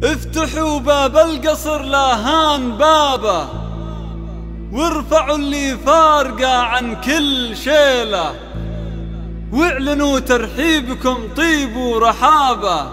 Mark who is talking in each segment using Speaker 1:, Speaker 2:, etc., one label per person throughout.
Speaker 1: افتحوا باب القصر لا هان بابه، وارفعوا اللي فارقه عن كل شيله، واعلنوا ترحيبكم طيب ورحابه،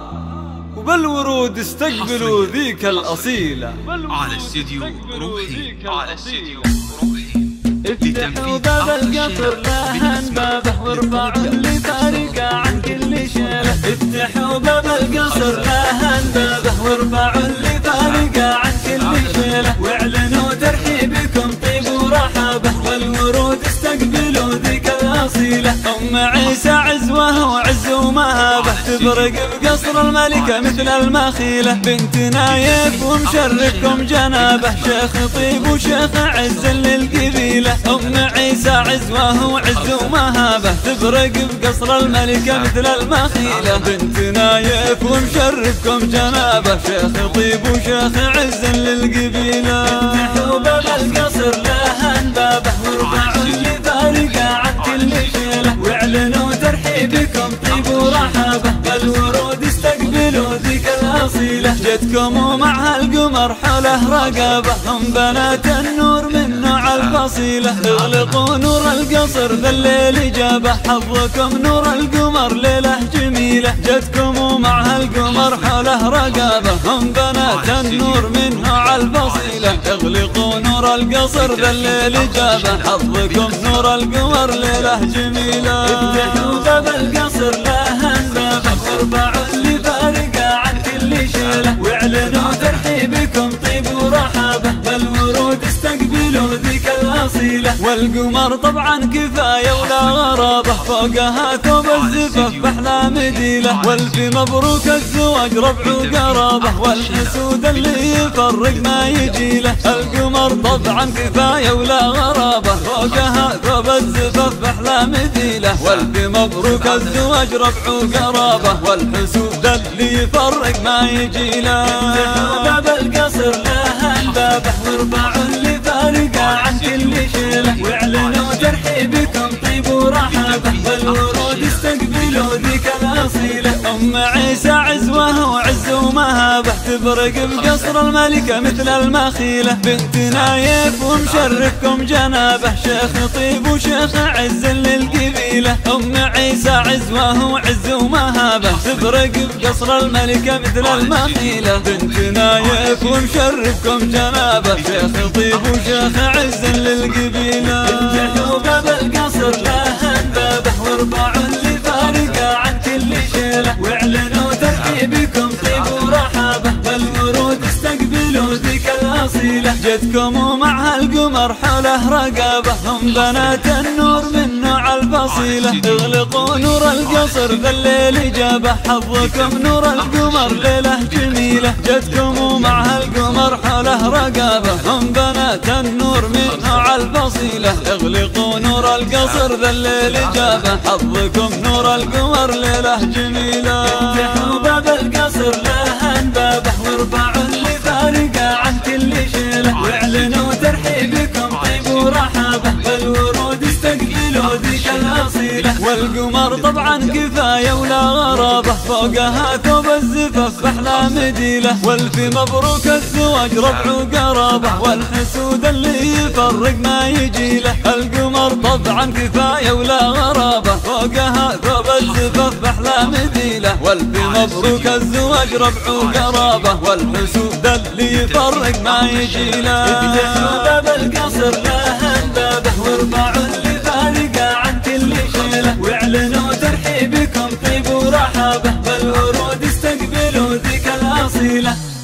Speaker 1: وبالورود استقبلوا ذيك الأصيلة.
Speaker 2: على استديو روحي، على استديو روحي.
Speaker 3: افتحوا باب القصر لا هان بابه، وارفعوا اللي فارقه عن كل شيله. افتحوا باب القصر لا هان بابه، وارفعوا اللي فارقه عن كل شيله، واعلنوا ترحيبكم طيب ورحابه، والورود استقبلوا ذيك الأصيلة. أم عيسى عزوه وعز ومهابه، تبرق بقصر الملكة مثل المخيلة. بنت نايف ومشرفكم جنابه، شيخ طيب وشيخ عز للقبيلة. أم عيسى عزوه وعز ومهابه، تبرق بقصر الملكة مثل المخيلة. بنت نايف ومشرفكم جنابه، شيخ طيب وشيخ عز للقبيلة. افتحوا باب القصر لا هان بابه، وارفعوا اللي فارقه عن كل شيله، واعلنوا ترحيبكم طيب ورحابه، بالورود استقبلوا ذيك الأصيلة. جتكم ومعها القمر حوله رقابه، هم بنات النور من نوع الفصيلة. اغلقوا نور القصر ذا الليل جابه، حظكم نور القمر ليلة جميلة. جتكم ومعها القمر حوله رقابه، هم بنات النور من نوع الفصيلة. اغلقوا نور القصر ذا الليل جابه، حظكم نور القمر ليلة جميلة. افتحوا باب القصر لا هان بابه، وارفعوا اللي فارقه عن كل شيله، واعلنوا ترحيبكم طيب ورحابه، بالورود استقبلوا ذيك الأصيلة. والقمر طبعا كفاية ولا غرابه، فوقها ثوب الزفاف بأحلى مديلة. والف مبروك الزواج ربع وقرابه، والحسود اللي يفرق ما يجي له. القمر طبعا كفاية ولا غرابه، فوقها ثوب الزفاف بأحلى مديلة. والف مبروك الزواج ربع وقرابه، والحسود اللي يفرق ما يجي له. افتحوا باب القصر لا هان بابه، وارفعوا اللي فارقه عن كل شيله، واعلنوا ترحيبكم طيب ورحابه، بالورود استقبلوا ذيك الأصيلة. أم عيسى عزوه وعز ومهابه، تبرق بقصر الملكة مثل المخيلة. بنت نايف ومشرفكم جنابه، شيخ طيب وشيخ عز للقبيلة. أم عيسى عزوه وعز ومهابه، تبرق بقصر الملكة مثل المخيلة. بنت نايف ومشرفكم جنابه، شيخ طيب وشيخ عز للقبيلة. افتحوا باب القصر لا هان بابه، وارفعوا اللي فارقه عن كل شيله، واعلنوا ترحيبكم طيب ورحابه، بالورود استقبلوا ذيك الأصيلة. جتكم ومعها القمر حوله رقابه، هم بنات النور من نوع الفصيلة. اغلقوا نور القصر ذا الليل جابه، حظكم نور القمر ليلة جميلة. جتكم ومعها القمر حوله رقابه، هم بنات النور من نوع الفصيلة. اغلقوا نور القصر ذا الليل جابه، حظكم نور القمر ليلة جميلة. افتحوا باب القصر لا هان بابه، وارفعوا اللي فارقه عن كل شيله، واعلنوا ترحيبكم طيب ورحابه، بالورود استقبلوا ذيك الأصيلة. والقمر طبعا كفاية ولا غرابه، فوقها ثوب الزفاف بأحلى مديلة. والف مبروك الزواج ربع وقرابه، والحسود اللي يفرق ما يجي له. القمر طبعا كفاية ولا غرابه، فوقها ثوب الزفاف بأحلى مديلة. والف مبروك الزواج ربع وقرابه، والحسود اللي يفرق ما يجي له. افتحوا باب القصر لا هان بابه، وارفعوا اللي فارقه عن كل شيله، واعلنوا ترحيبكم طيب ورحابه، بالورود استقبلوا ذيك الأصيلة.